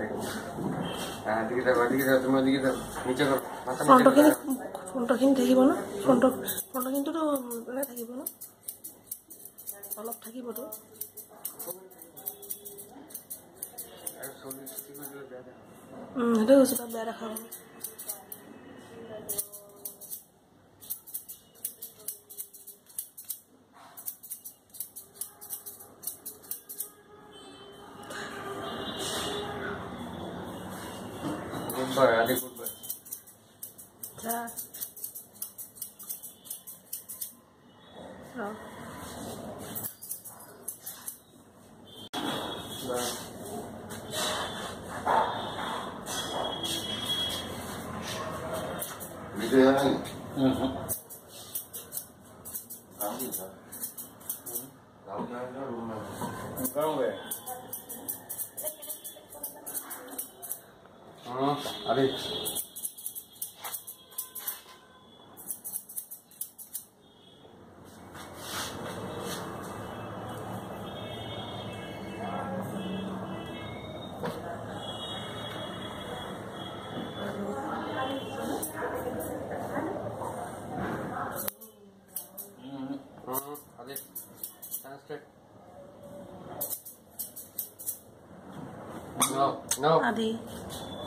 ফ্ৰণ্টৰখিনি থাকিব ন ফ্ৰণ্টৰখিনিতো থাকিব ন অলপ থাকিবতো সেইটো হৈছে তাত বেয়া দেখাব Goodbye, Ali, goodbye. Yeah. Oh. Bye. Video ya lagi? Kamu bisa? Kamu nanya rumah. Kamu deh. Ali. Ali. Stand straight. No. Adi.